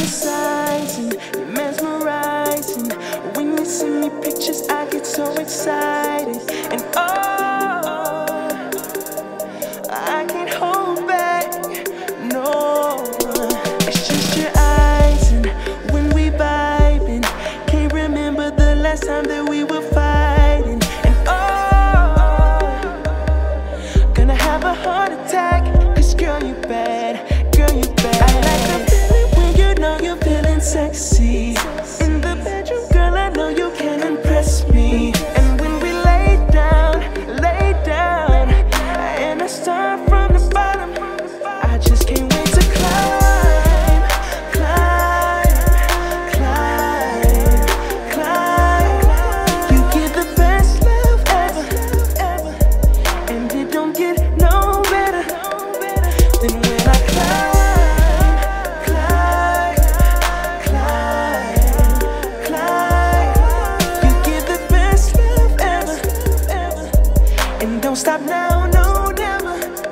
hypnotizing, you're mesmerizing. When you send me pictures, I get so excited. And oh, I can't hold back, no. It's just your eyes, and when we vibing, can't remember the last time that we were fighting. And oh, gonna have a heart attack, 'cause girl, you bad, girl, you bad. I like the feeling when you know you're feeling sexy. In the bedroom, girl, I know you can impress me. And when we lay down, and I start from the bottom, I just can't wait to climb, climb, climb, climb. You give the best love ever, and it don't get no better than when I climb, climb, climb, climb. You give the best love ever, and don't stop now, no, never.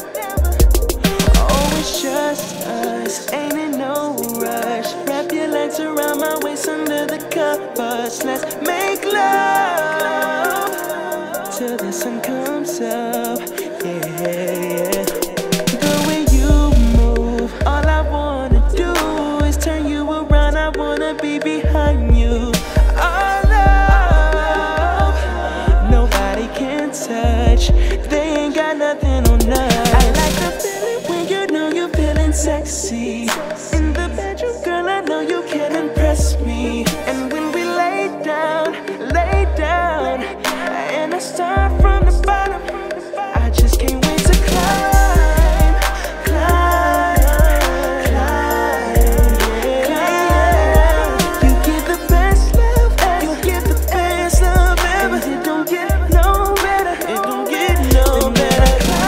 Oh, it's just us, ain't in no rush. Wrap your legs around my waist under the covers. Let's make love till the sun comes up, yeah. The way you move, all I wanna do is turn you around. I wanna be behind you. Our love, nobody can touch. They ain't got nothing on us. I like the feeling when you know you're feeling sexy. In the bedroom, girl, I know you can impress me. And when we lay down, and I start from the bottom, I just can't wait to climb, climb, climb, climb. You give the best love ever, you give the best love ever, and it don't get no better, it don't get no better.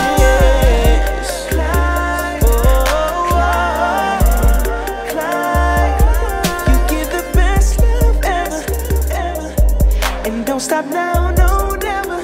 Climb, climb. You give the best love ever, and don't stop now, no, never.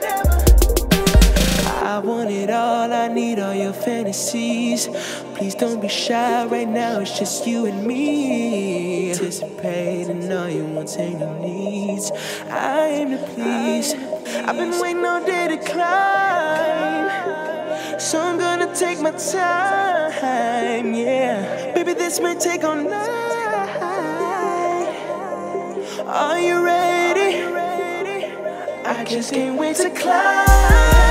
I want it all, I need all your fantasies. Please don't be shy right now, it's just you and me. Anticipating all your wants and your needs. I aim to please. I've been waiting all day to climb, so I'm gonna take my time, yeah. Baby, this may take all night. Are you ready? I just can't wait to climb.